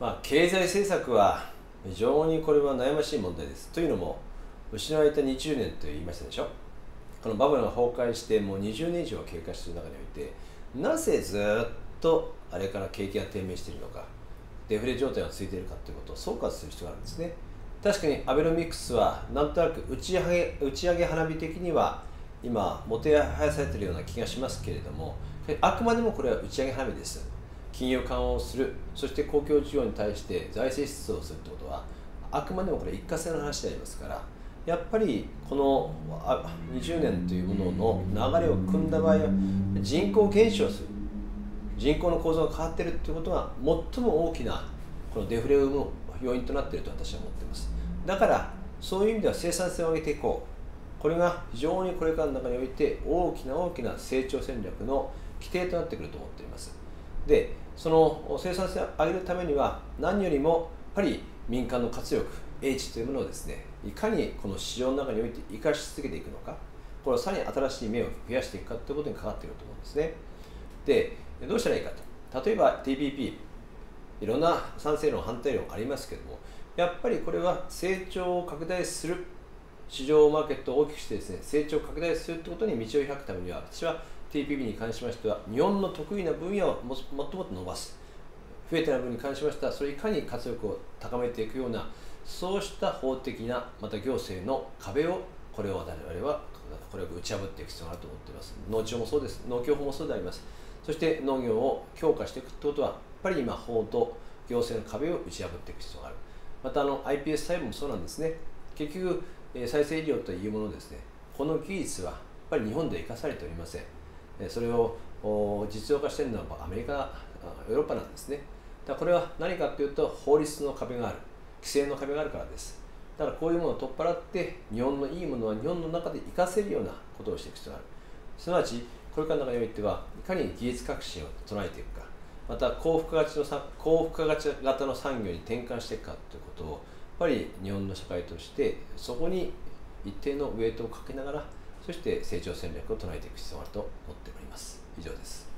経済政策は非常にこれは悩ましい問題です。というのも、失われた20年と言いましたでしょ。このバブルが崩壊してもう20年以上経過している中において、なぜずっとあれから景気が低迷しているのか、デフレ状態が続いているかということを総括する必要があるんですね。確かにアベノミクスはなんとなく打ち上げ花火的には今もてはやされているような気がしますけれども、あくまでもこれは打ち上げ花火です。金融緩和をする、そして公共需要に対して財政出動をするということは、あくまでもこれ一過性の話でありますから、やっぱりこの20年というものの流れを組んだ場合は、人口減少する、人口の構造が変わっているということが最も大きなこのデフレを生む要因となっていると私は思っています。だからそういう意味では生産性を上げていこう、これが非常にこれからの中において大きな成長戦略の規定となってくると思っています。で、その生産性を上げるためには何よりもやっぱり民間の活力、英知というものをですね、いかにこの市場の中において生かし続けていくのか、これをさらに新しい芽を増やしていくかということにかかっていると思うんですね。で、どうしたらいいかと。例えば TPP、いろんな賛成論、反対論ありますけども、やっぱりこれは成長を拡大する、市場マーケットを大きくしてですね、成長を拡大するということに道を開くためには、私は TPP に関しましては、日本の得意な分野をもっともっと伸ばす、増えた分に関しましては、それいかに活力を高めていくような、そうした法的な、また行政の壁を、これを我々はこれを打ち破っていく必要があると思っています。農地法もそうです。農協法もそうであります。そして農業を強化していくということは、やっぱり今、法と行政の壁を打ち破っていく必要がある。またiPS 細胞もそうなんですね。結局、再生医療というものですね、この技術はやっぱり日本で生かされておりません。それを実用化しているのはアメリカ、ヨーロッパなんですね。だからこれは何かというと、法律の壁がある、規制の壁があるからです。だからこういうものを取っ払って、日本のいいものは日本の中で活かせるようなことをしていく必要がある。すなわち、これからの中においては、いかに技術革新を唱えていくか、また高付加型の産業に転換していくかということを、やっぱり日本の社会として、そこに一定のウェイトをかけながら、そして成長戦略を唱えていく必要があると思っております。以上です。